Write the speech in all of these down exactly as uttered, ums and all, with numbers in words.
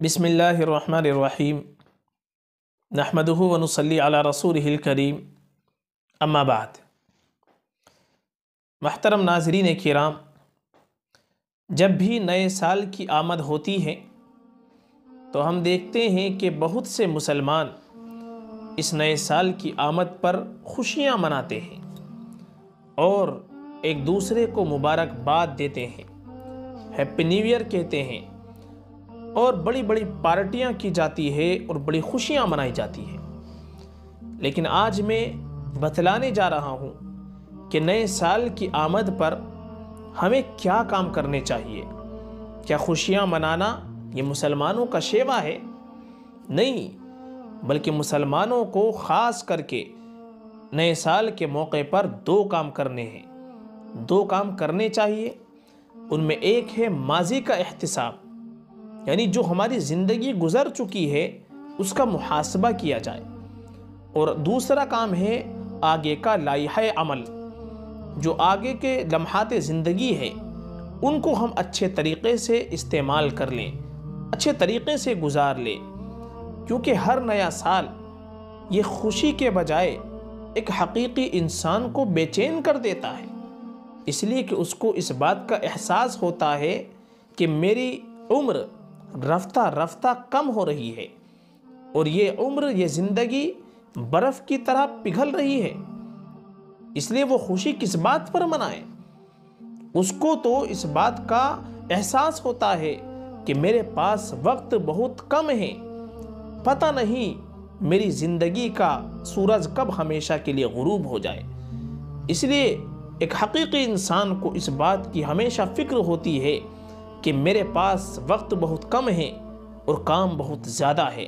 بسم اللہ الرحمن الرحیم نحمدہ ونصلی علی رسولہ الکریم اما بعد۔ محترم ناظرین کرام، جب بھی نئے سال کی آمد ہوتی ہے تو ہم دیکھتے ہیں کہ بہت سے مسلمان اس نئے سال کی آمد پر خوشیاں مناتے ہیں اور ایک دوسرے کو مبارکباد دیتے ہیں، ہیپی نیو ایئر کہتے ہیں، اور بڑی بڑی پارٹیاں کی جاتی ہے اور بڑی خوشیاں منائی جاتی ہیں۔ لیکن آج میں بتلانے جا رہا ہوں کہ نئے سال کی آمد پر ہمیں کیا کام کرنے چاہیے۔ کیا خوشیاں منانا یہ مسلمانوں کا شیوا ہے؟ نہیں، بلکہ مسلمانوں کو خاص کر کے نئے سال کے موقع پر دو کام کرنے ہیں، دو کام کرنے چاہیے۔ ان میں ایک ہے ماضی کا احتساب، یعنی جو ہماری زندگی گزر چکی ہے اس کا محاسبہ کیا جائے، اور دوسرا کام ہے آگے کا لائحہ عمل، جو آگے کے لمحات زندگی ہے ان کو ہم اچھے طریقے سے استعمال کر لیں، اچھے طریقے سے گزار لیں، کیونکہ ہر نیا سال یہ خوشی کے بجائے ایک حقیقی انسان کو بے چین کر دیتا ہے، اس لیے کہ اس کو اس بات کا احساس ہوتا ہے کہ میری عمر رفتہ رفتہ کم ہو رہی ہے اور یہ عمر، یہ زندگی برف کی طرح پگھل رہی ہے۔ اس لیے وہ خوشی کس بات پر منائے؟ اس کو تو اس بات کا احساس ہوتا ہے کہ میرے پاس وقت بہت کم ہے، پتہ نہیں میری زندگی کا سورج کب ہمیشہ کے لیے غروب ہو جائے۔ اس لیے ایک حقیقی انسان کو اس بات کی ہمیشہ فکر ہوتی ہے کہ میرے پاس وقت بہت کم ہے اور کام بہت زیادہ ہے۔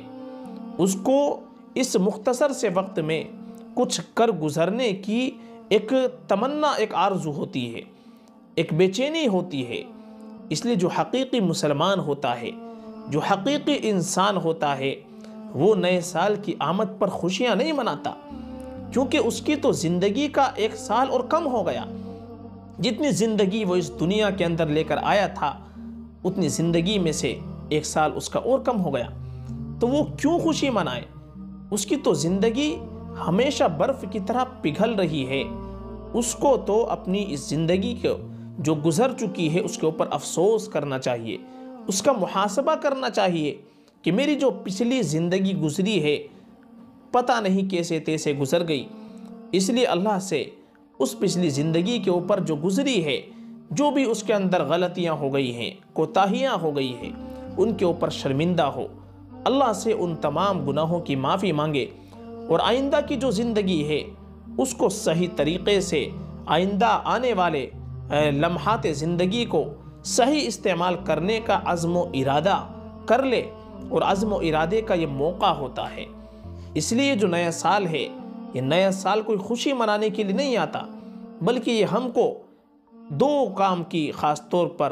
اس کو اس مختصر سے وقت میں کچھ کر گزرنے کی ایک تمنا، ایک آرزو ہوتی ہے، ایک بے چینی ہوتی ہے۔ اس لیے جو حقیقی مسلمان ہوتا ہے، جو حقیقی انسان ہوتا ہے، وہ نئے سال کی آمد پر خوشیاں نہیں مناتا، کیونکہ اس کی تو زندگی کا ایک سال اور کم ہو گیا۔ جتنی زندگی وہ اس دنیا کے اندر لے کر آیا تھا، اتنی زندگی میں سے ایک سال اس کا اور کم ہو گیا، تو وہ کیوں خوشی منائے؟ اس کی تو زندگی ہمیشہ برف کی طرح پگھل رہی ہے۔ اس کو تو اپنی اس زندگی کو جو گزر چکی ہے اس کے اوپر افسوس کرنا چاہیے، اس کا محاسبہ کرنا چاہیے کہ میری جو پچھلی زندگی گزری ہے پتہ نہیں کیسے تیسے گزر گئی۔ اس لیے اللہ سے اس پچھلی زندگی کے اوپر جو گزری ہے، جو بھی اس کے اندر غلطیاں ہو گئی ہیں، کوتاہیاں ہو گئی ہیں، ان کے اوپر شرمندہ ہو، اللہ سے ان تمام گناہوں کی معافی مانگے، اور آئندہ کی جو زندگی ہے اس کو صحیح طریقے سے، آئندہ آنے والے لمحات زندگی کو صحیح استعمال کرنے کا عزم و ارادہ کر لے، اور عزم و ارادے کا یہ موقع ہوتا ہے۔ اس لیے جو نیا سال ہے، یہ نیا سال کوئی خوشی منانے کے لیے نہیں آتا، بلکہ یہ ہم کو دو کام کی خاص طور پر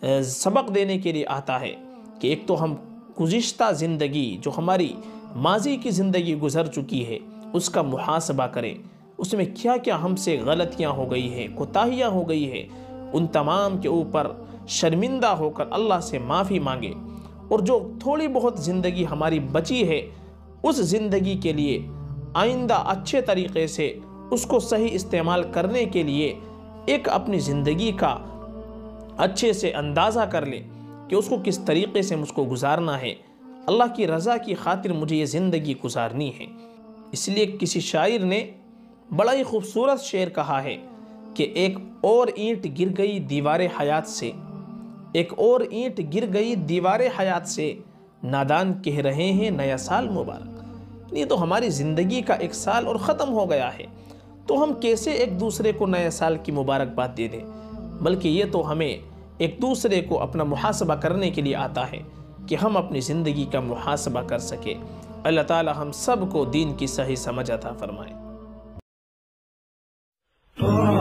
سبق دینے کے لیے آتا ہے کہ ایک تو ہم گزشتہ زندگی، جو ہماری ماضی کی زندگی گزر چکی ہے، اس کا محاسبہ کریں، اس میں کیا کیا ہم سے غلطیاں ہو گئی ہیں، کوتاہیاں ہو گئی ہیں، ان تمام کے اوپر شرمندہ ہو کر اللہ سے معافی مانگے، اور جو تھوڑی بہت زندگی ہماری بچی ہے اس زندگی کے لیے آئندہ اچھے طریقے سے اس کو صحیح استعمال کرنے کے لیے ایک اپنی زندگی کا اچھے سے اندازہ کر لے کہ اس کو کس طریقے سے مجھ کو گزارنا ہے، اللہ کی رضا کی خاطر مجھے یہ زندگی گزارنی ہے۔ اس لیے کسی شاعر نے بڑا ہی خوبصورت شعر کہا ہے کہ ایک اور اینٹ گر گئی دیوار حیات سے، ایک اور اینٹ گر گئی دیوار حیات سے، نادان کہہ رہے ہیں نیا سال مبارک۔ یہ تو ہماری زندگی کا ایک سال اور ختم ہو گیا ہے، تو ہم کیسے ایک دوسرے کو نئے سال کی مبارکباد دے دیں؟ بلکہ یہ تو ہمیں ایک دوسرے کو اپنا محاسبہ کرنے کے لیے آتا ہے کہ ہم اپنی زندگی کا محاسبہ کر سکیں۔ اللہ تعالی ہم سب کو دین کی صحیح سمجھ عطا فرمائے۔